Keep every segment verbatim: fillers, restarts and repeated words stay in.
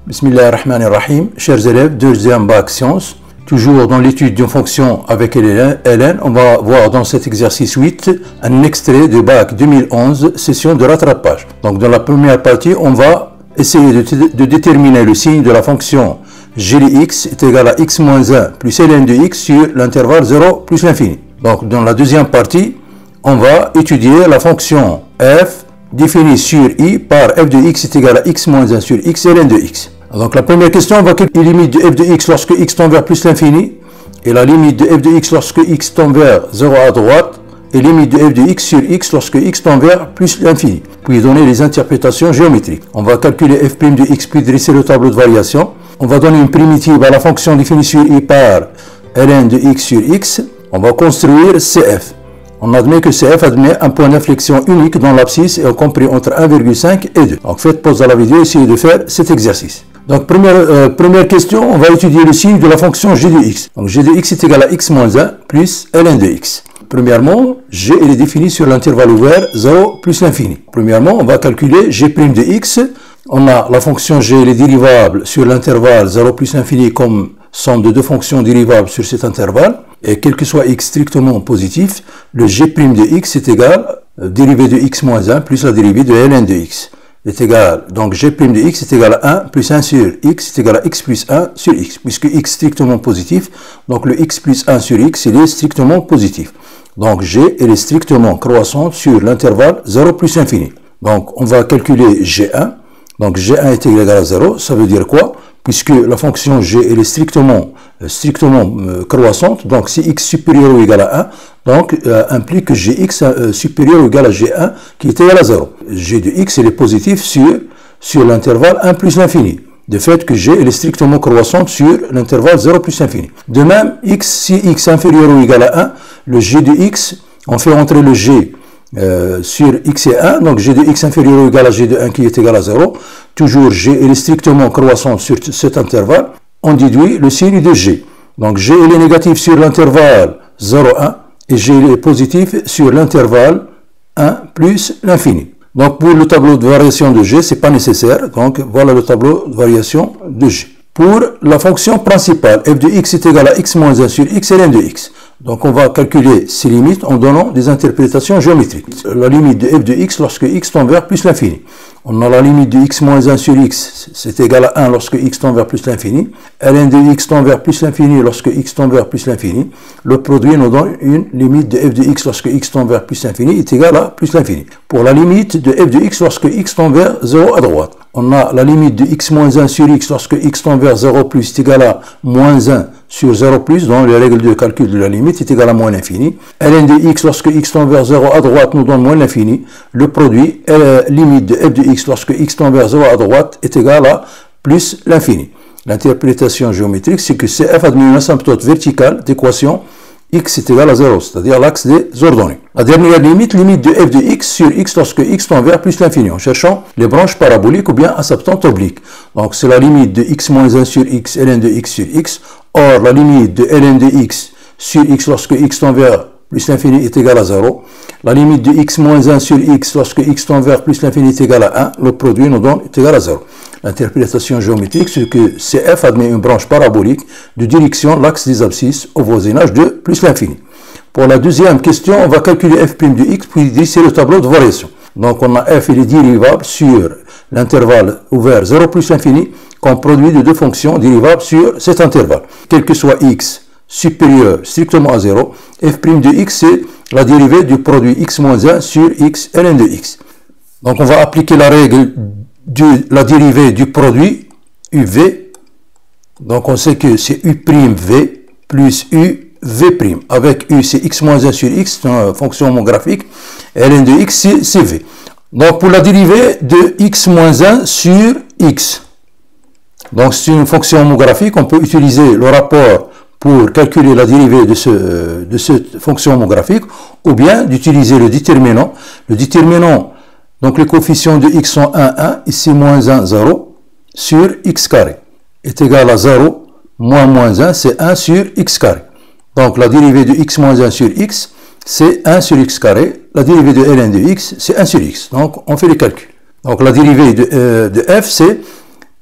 Bismillahirrahmanirrahim. Chers élèves, deuxième bac sciences. Toujours dans l'étude d'une fonction avec Hélène, on va voir dans cet exercice huit un extrait de bac deux mille onze, session de rattrapage. Donc dans la première partie, on va essayer de, de déterminer le signe de la fonction g de x est égal à x moins un plus ln de x sur l'intervalle zéro plus l'infini. Donc dans la deuxième partie, on va étudier la fonction f définie sur i par f de x est égal à x moins un sur x ln de x. Donc la première question, on va calculer la limite de f de x lorsque x tend vers plus l'infini et la limite de f de x lorsque x tend vers zéro à droite et limite de f de x sur x lorsque x tend vers plus l'infini. Puis donner les interprétations géométriques. On va calculer f' de x puis dresser le tableau de variation. On va donner une primitive à la fonction définie sur i par ln de x sur x. On va construire cf. On admet que cf admet un point d'inflexion unique dans l'abscisse et compris entre un virgule cinq et deux. Donc faites pause à la vidéo et essayez de faire cet exercice. Donc première, euh, première question, on va étudier le signe de la fonction g de x. Donc g de x est égal à x moins un plus ln de x. Premièrement, g elle est définie sur l'intervalle ouvert zéro plus l'infini. Premièrement, on va calculer g' de x. On a la fonction g, elle est dérivable sur l'intervalle zéro plus l'infini comme somme de deux fonctions dérivables sur cet intervalle. Et quel que soit x strictement positif, le g' de x est égal à dérivée de x moins un plus la dérivée de ln de x. Est égal, donc g' de x est égal à un plus un sur x est égal à x plus un sur x, puisque x strictement positif, donc le x plus un sur x, il est strictement positif. Donc g, elle est strictement croissante sur l'intervalle zéro plus infini. Donc on va calculer g un, donc g un est égal à zéro, ça veut dire quoi? Puisque la fonction g, elle est strictement, strictement euh, croissante, donc si x supérieur ou égal à un, donc euh, implique que gx euh, supérieur ou égal à g un qui est égal à zéro. G de x, elle est positif sur, sur l'intervalle un plus l'infini. De fait que g, elle est strictement croissante sur l'intervalle zéro plus l'infini. De même, x, si x inférieur ou égal à un, le g de x, on fait entrer le g Euh, sur x et un, donc g de x inférieur ou égal à g de un qui est égal à zéro, toujours g est strictement croissant sur cet intervalle, on déduit le signe de g. Donc g est négatif sur l'intervalle zéro, un et g est positif sur l'intervalle un plus l'infini. Donc pour le tableau de variation de g, c'est pas nécessaire, donc voilà le tableau de variation de g. Pour la fonction principale, f de x est égal à x moins un sur x ln de x. Donc on va calculer ces limites en donnant des interprétations géométriques. La limite de f de x lorsque x tend vers plus l'infini. On a la limite de x moins un sur x, c'est égal à un lorsque x tend vers plus l'infini. Ln de x tend vers plus l'infini lorsque x tend vers plus l'infini. Le produit nous donne une limite de f de x lorsque x tend vers plus l'infini est égal à plus l'infini. Pour la limite de f de x lorsque x tend vers zéro à droite, on a la limite de x moins un sur x lorsque x tend vers zéro plus est égal à moins un sur zéro plus, dans les règles de calcul de la limite, est égal à moins l'infini. Ln de x lorsque x tend vers zéro à droite nous donne moins l'infini. Le produit, la limite de f de x lorsque x tend vers zéro à droite est égal à plus l'infini. L'interprétation géométrique, c'est que cf admet une asymptote verticale d'équation x est égal à zéro, c'est-à-dire l'axe des ordonnées. La dernière limite, limite de f de x sur x lorsque x tend vers plus l'infini, en cherchant les branches paraboliques ou bien asymptotes obliques. Donc c'est la limite de x moins un sur x, ln de x sur x. Or, la limite de ln de x sur x lorsque x tend vers plus l'infini est égal à zéro. La limite de x moins un sur x lorsque x tend vers plus l'infini est égal à un. Le produit nous donne est égal à zéro. L'interprétation géométrique, c'est que cf admet une branche parabolique de direction l'axe des abscisses au voisinage de plus l'infini. Pour la deuxième question, on va calculer f' de x puis dresser le tableau de variation. Donc on a f, il est dérivable sur l'intervalle ouvert zéro plus l'infini comme produit de deux fonctions dérivables sur cet intervalle. Quel que soit x supérieur strictement à zéro, f' de x c'est la dérivée du produit x moins un sur x ln de x. Donc on va appliquer la règle de la dérivée du produit uv. Donc on sait que c'est u'v plus uv'. Avec u c'est x moins un sur x, c'est une fonction homographique, ln de x c'est v. Donc pour la dérivée de x moins un sur x, donc c'est une fonction homographique, on peut utiliser le rapport pour calculer la dérivée de, ce, de cette fonction homographique, ou bien d'utiliser le déterminant. Le déterminant, donc les coefficients de x sont un, un, ici moins un, zéro, sur x carré, est égal à zéro, moins moins un, c'est un sur x carré. Donc la dérivée de x moins un sur x, c'est un sur x carré. La dérivée de ln de x, c'est un sur x. Donc on fait les calculs. Donc la dérivée de, euh, de f, c'est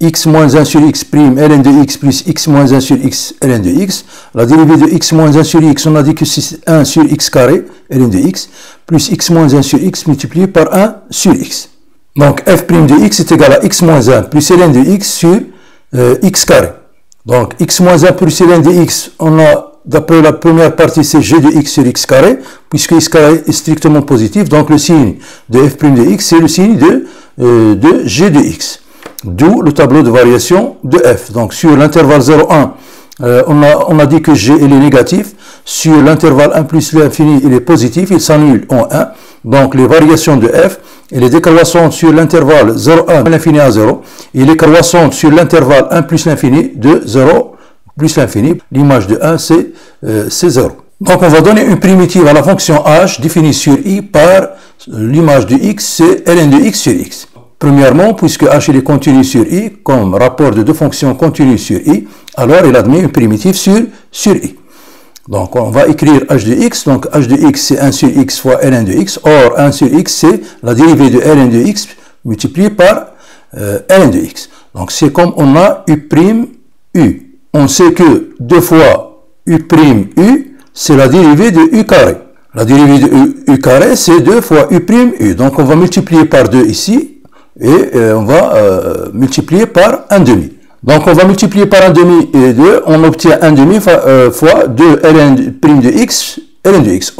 x moins un sur x prime ln de x plus x moins un sur x ln de x. La dérivée de x moins un sur x, on a dit que c'est un sur x carré ln de x, plus x moins un sur x multiplié par un sur x. Donc f' de x est égal à x moins un plus ln de x sur euh, x carré. Donc x moins un plus ln de x, on a, d'après la première partie, c'est g de x sur x carré, puisque x carré est strictement positif, donc le signe de f' de x, c'est le signe de, euh, de g de x. D'où le tableau de variation de f. Donc sur l'intervalle zéro un, euh, on, a, on a dit que g il est négatif. Sur l'intervalle un plus l'infini, il est positif, il s'annule en un. Donc les variations de f, elle est décroissante sur l'intervalle zéro un l'infini à zéro. Il est croissante sur l'intervalle un plus l'infini de zéro plus l'infini. L'image de un, c'est euh, zéro. Donc on va donner une primitive à la fonction h définie sur i par l'image de x, c'est ln de x sur x. Premièrement, puisque h il est continu sur i, comme rapport de deux fonctions continues sur i, alors il admet une primitive sur, sur i. Donc on va écrire h de x, donc h de x c'est un sur x fois ln de x, or un sur x c'est la dérivée de ln de x multipliée par euh, ln de x. Donc c'est comme on a u', u. On sait que deux fois u', u, c'est la dérivée de u carré. La dérivée de u, u carré c'est deux fois u', u. Donc on va multiplier par deux ici, et euh, on va euh, multiplier par un demi. Donc on va multiplier par un demi et deux, on obtient un demi fois, euh, fois deux ln de x, ln de x.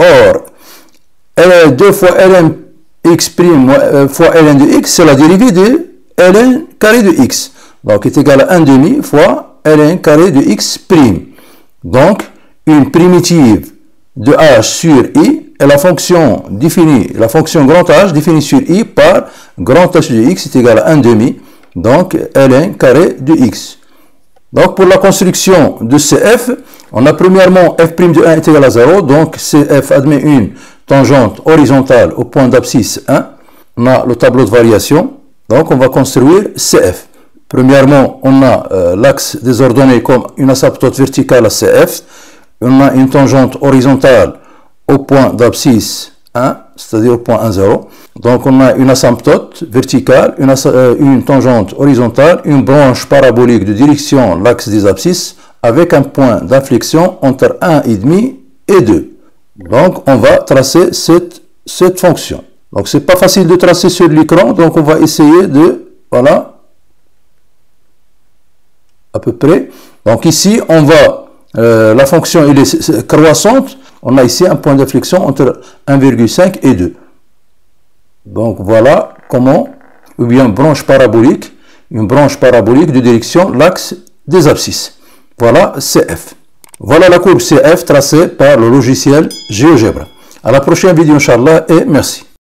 Or, deux fois ln x prime euh, fois ln de x, c'est la dérivée de ln carré de x. Donc est égal à un demi fois ln carré de x prime. Donc une primitive de h sur i est la fonction définie, la fonction grand H définie sur i par grand H de x est égal à un demi, donc ln carré de x. Donc pour la construction de C F, on a premièrement f' de un est égal à zéro, donc C F admet une tangente horizontale au point d'abscisse un. On a le tableau de variation, donc on va construire C F. Premièrement, on a euh, l'axe des ordonnées comme une asymptote verticale à C F. On a une tangente horizontale au point d'abscisse un, c'est-à-dire au point un, zéro. Donc on a une asymptote verticale, une, euh, une tangente horizontale, une branche parabolique de direction l'axe des abscisses avec un point d'inflexion entre un virgule cinq et deux. Donc on va tracer cette, cette fonction. Donc c'est pas facile de tracer sur l'écran, donc on va essayer de, voilà, à peu près. Donc ici on va, euh, la fonction elle est croissante. On a ici un point d'inflexion entre un virgule cinq et deux. Donc voilà comment, ou bien branche parabolique, une branche parabolique de direction l'axe des abscisses. Voilà C F. Voilà la courbe C F tracée par le logiciel GeoGebra. À la prochaine vidéo, Inch'Allah, et merci.